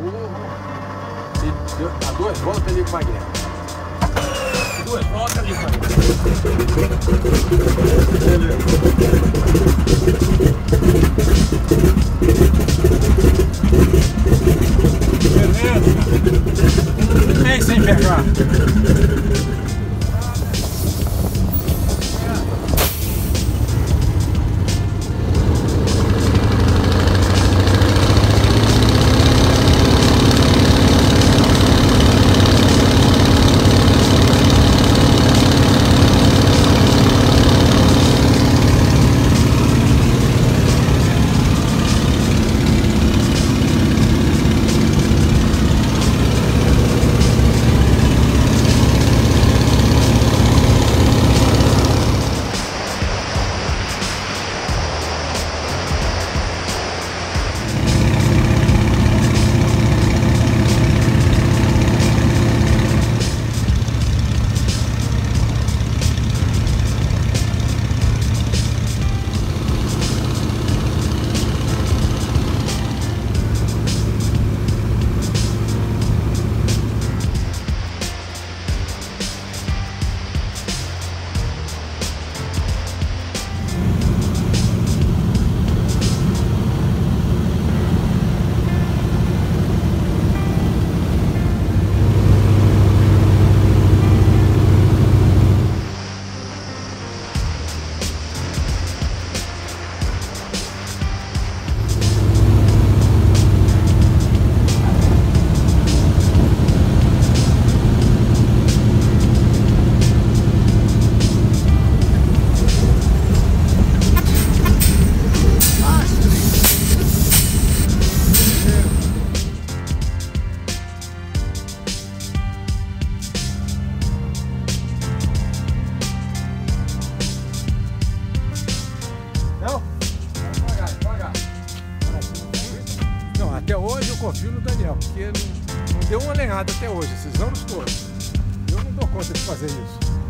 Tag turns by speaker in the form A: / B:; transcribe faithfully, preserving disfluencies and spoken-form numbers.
A: E deu, a duas voltas ali com a guerra. Duas voltas ali com a guerra. Beleza. Um mês sem pegar. Até hoje eu confio no Daniel, porque não, não deu uma lenhada até hoje, esses anos todos. Eu não dou conta de fazer isso.